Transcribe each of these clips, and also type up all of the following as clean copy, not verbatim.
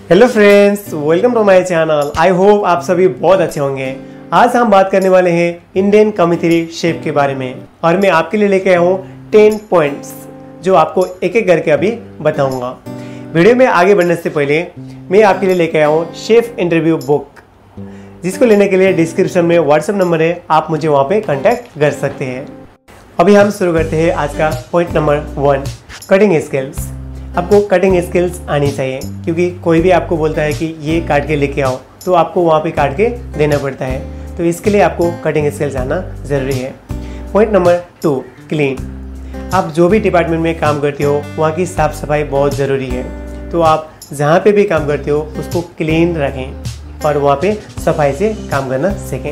Hello friends, welcome to my channel. I hope आप सभी बहुत अच्छे होंगे। आज हम बात करने वाले हैं इंडियन कमिथरी शेफ के बारे में और मैं आपके लिए लेके आया हूँ 10 पॉइंट्स जो आपको एक एक करके अभी बताऊंगा। वीडियो में आगे बढ़ने से पहले मैं आपके लिए लेके आया हूँ शेफ इंटरव्यू बुक, जिसको लेने के लिए डिस्क्रिप्शन में व्हाट्सएप नंबर है, आप मुझे वहाँ पे कॉन्टैक्ट कर सकते हैं। अभी हम शुरू करते हैं आज का पॉइंट नंबर 1, कटिंग स्किल्स। आपको कटिंग स्किल्स आनी चाहिए, क्योंकि कोई भी आपको बोलता है कि ये काट के लेके आओ तो आपको वहाँ पे काट के देना पड़ता है। तो इसके लिए आपको कटिंग स्किल्स आना ज़रूरी है। Point number 2, clean. आप जो भी डिपार्टमेंट में काम करते हो वहाँ की साफ़ सफाई बहुत ज़रूरी है। तो आप जहाँ पे भी काम करते हो उसको क्लीन रखें और वहाँ पे सफाई से काम करना सीखें।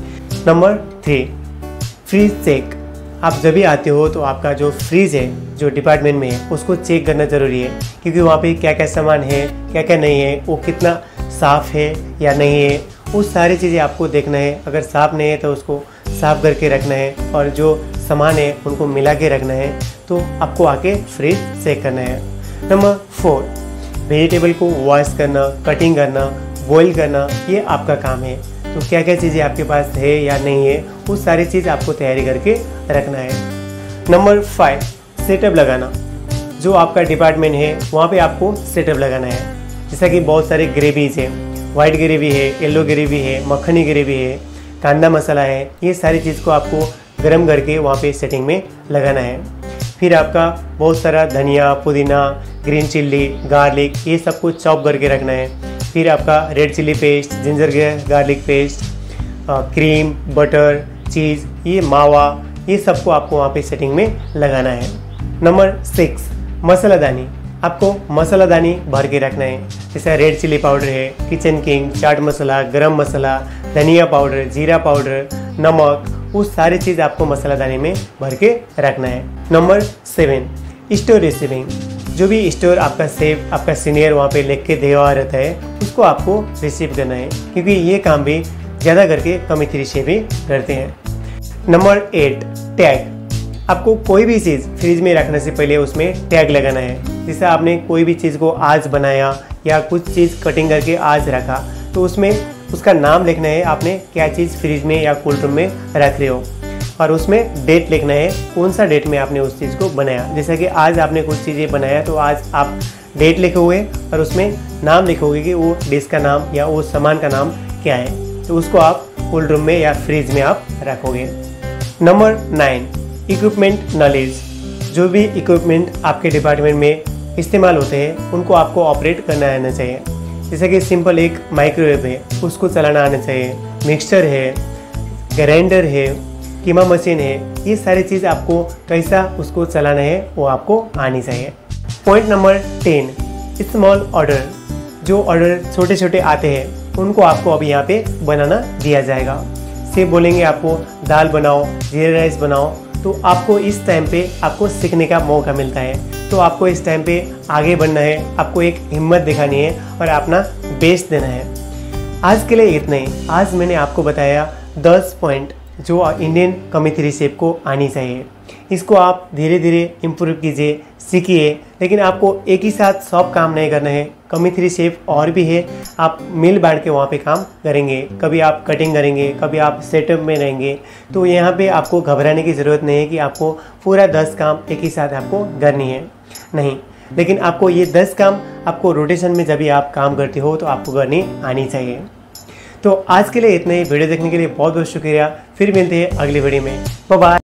Number 3, fridge check. आप जब भी आते हो तो आपका जो फ्रिज है जो डिपार्टमेंट में है उसको चेक करना ज़रूरी है, क्योंकि वहाँ पे क्या क्या सामान है क्या क्या नहीं है, वो कितना साफ़ है या नहीं है, वो सारी चीज़ें आपको देखना है। अगर साफ़ नहीं है तो उसको साफ़ करके रखना है और जो सामान है उनको मिला के रखना है। तो आपको आके फ्रिज चेक करना है। नंबर 4, वेजिटेबल को वॉश करना, कटिंग करना, बॉईल करना, ये आपका काम है। तो क्या क्या चीज़ें आपके पास है या नहीं है वो सारी चीज़ आपको तैयारी करके रखना है। नंबर 5, सेटअप लगाना। जो आपका डिपार्टमेंट है वहाँ पे आपको सेटअप लगाना है। जैसा कि बहुत सारे ग्रेवीज है, वाइट ग्रेवी है, येलो ग्रेवी है, मक्खनी ग्रेवी है, कांदा मसाला है, ये सारी चीज़ को आपको गर्म करके वहाँ पे सेटिंग में लगाना है। फिर आपका बहुत सारा धनिया, पुदीना, ग्रीन चिल्ली, गार्लिक, ये सब कुछ चॉप करके रखना है। फिर आपका red chilli paste, ginger garlic paste, cream, butter, cheese, ये मावा, ये सबको आपको वहाँ पे सेटिंग में लगाना है। नंबर 6, मसालादानी। आपको मसालादानी भर के रखना है। जैसे रेड चिल्ली पाउडर है, किचन किंग, चाट मसाला, गरम मसाला, धनिया पाउडर, जीरा पाउडर, नमक, वो सारी चीज़ आपको मसालादानी में भर के रखना है। Number 7, store receiving. जो भी स्टोर आपका सेफ, आपका सीनियर वहाँ पे लिख के दिया रहता है उसको आपको रिसीव करना है, क्योंकि ये काम भी ज़्यादा करके कमिथरी शेफ ही करते हैं। Number 8, tag. आपको कोई भी चीज़ फ्रिज में रखने से पहले उसमें टैग लगाना है। जैसे आपने कोई भी चीज़ को आज बनाया या कुछ चीज़ कटिंग करके आज रखा तो उसमें उसका नाम लिखना है, आपने क्या चीज़ फ्रिज में या कोल्ड रूम में रख रहे हो, और उसमें डेट लिखना है, कौन सा डेट में आपने उस चीज़ को बनाया। जैसे कि आज आपने कुछ चीज़ें बनाया तो आज आप डेट लिखोगे और उसमें नाम लिखोगे कि वो डिश का नाम या वो सामान का नाम क्या है। तो उसको आप कोल्ड रूम में या फ्रिज में आप रखोगे। Number 9, equipment knowledge. जो भी इक्विपमेंट आपके डिपार्टमेंट में इस्तेमाल होते हैं उनको आपको ऑपरेट करना आना चाहिए। जैसे कि सिंपल एक माइक्रोवेव है उसको चलाना आना चाहिए, मिक्सचर है, ग्राइंडर है, कीमा मशीन है, ये सारी चीज़ आपको कैसा उसको चलाना है वो आपको आनी चाहिए। Point number 10, small order. जो ऑर्डर छोटे छोटे आते हैं उनको आपको अभी यहाँ पे बनाना दिया जाएगा। से बोलेंगे आपको दाल बनाओ, जीरा राइस बनाओ, तो आपको इस टाइम पे आपको सीखने का मौका मिलता है। तो आपको इस टाइम पे आगे बढ़ना है, आपको एक हिम्मत दिखानी है और अपना बेस्ट देना है। आज के लिए इतना ही। आज मैंने आपको बताया 10 पॉइंट जो इंडियन कमिथरी शेफ को आनी चाहिए। इसको आप धीरे धीरे इम्प्रूव कीजिए, सीखिए, लेकिन आपको एक ही साथ सब काम नहीं करना है। कमिथरी शेफ और भी है, आप मिल बांट के वहाँ पे काम करेंगे। कभी आप कटिंग करेंगे, कभी आप सेटअप में रहेंगे। तो यहाँ पे आपको घबराने की ज़रूरत नहीं है कि आपको पूरा 10 काम एक ही साथ आपको करनी है, नहीं। लेकिन आपको ये 10 काम आपको रोटेशन में जब भी आप काम करते हो तो आपको करनी आनी चाहिए। तो आज के लिए इतना ही। वीडियो देखने के लिए बहुत बहुत शुक्रिया। फिर मिलते हैं अगली वीडियो में। Bye bye.